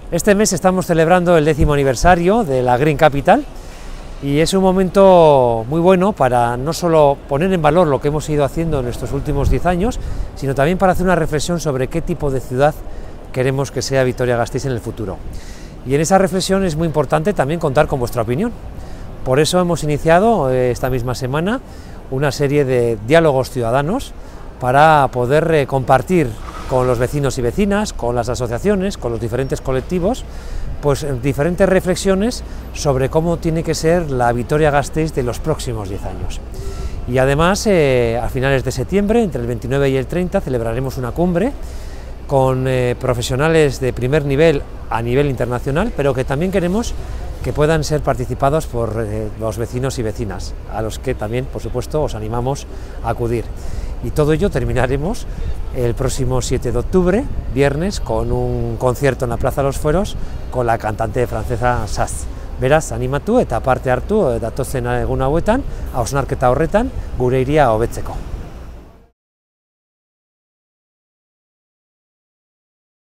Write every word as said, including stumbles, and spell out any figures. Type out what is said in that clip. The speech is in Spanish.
Este mes estamos celebrando el décimo aniversario de la Green Capital y es un momento muy bueno para no solo poner en valor lo que hemos ido haciendo en estos últimos diez años, sino también para hacer una reflexión sobre qué tipo de ciudad queremos que sea Vitoria-Gasteiz en el futuro. Y en esa reflexión es muy importante también contar con vuestra opinión. Por eso hemos iniciado eh, esta misma semana una serie de diálogos ciudadanos para poder eh, compartir con los vecinos y vecinas, con las asociaciones, con los diferentes colectivos, pues diferentes reflexiones sobre cómo tiene que ser la Vitoria-Gasteiz de los próximos diez años. Y además, eh, a finales de septiembre, entre el veintinueve y el treinta, celebraremos una cumbre con eh, profesionales de primer nivel a nivel internacional, pero que también queremos que puedan ser participados por eh, los vecinos y vecinas, a los que también, por supuesto, os animamos a acudir. Y todo ello terminaremos el próximo siete de octubre, viernes, con un concierto en la Plaza de los Fueros con la cantante francesa Saz. Beraz, animatu eta parte hartu datozen egun hauetan, hausnarketa horretan gure hiria hobetzeko.